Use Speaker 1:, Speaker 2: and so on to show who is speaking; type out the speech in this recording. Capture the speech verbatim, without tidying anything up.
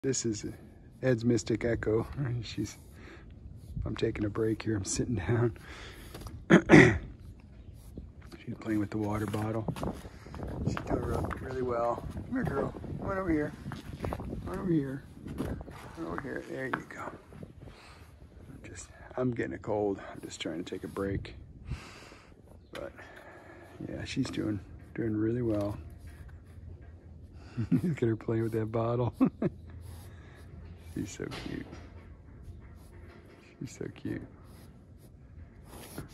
Speaker 1: This is Ed's Mystic Echo. She's, I'm taking a break here. I'm sitting down. She's playing with the water bottle. She's doing really well. Come here, girl. Come on over here. Come on over here. Come over here. There you go. I'm just, I'm getting a cold. I'm just trying to take a break. But yeah, she's doing doing really well. Look at her playing with that bottle. She's so cute. She's so cute.